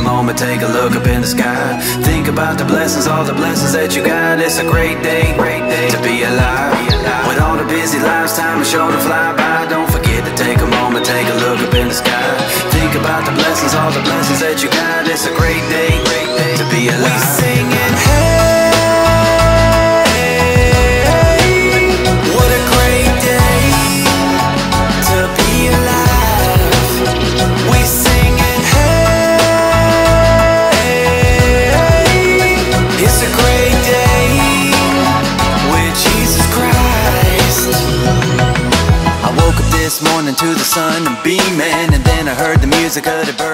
moment, take a look up in the sky. Think about the blessings, all the blessings that you got. It's a great day to be alive. With all the busy lives, time is sure to fly by. Don't forget to take a moment, take a look up in the sky. Think about the blessings, all the blessings that you got. It's a great day to be alive. We singing hey, what a great day to be alive. We singing hey, it's a great day with Jesus Christ. I woke up this morning to the sun and beaming, and then I heard the music of the birds.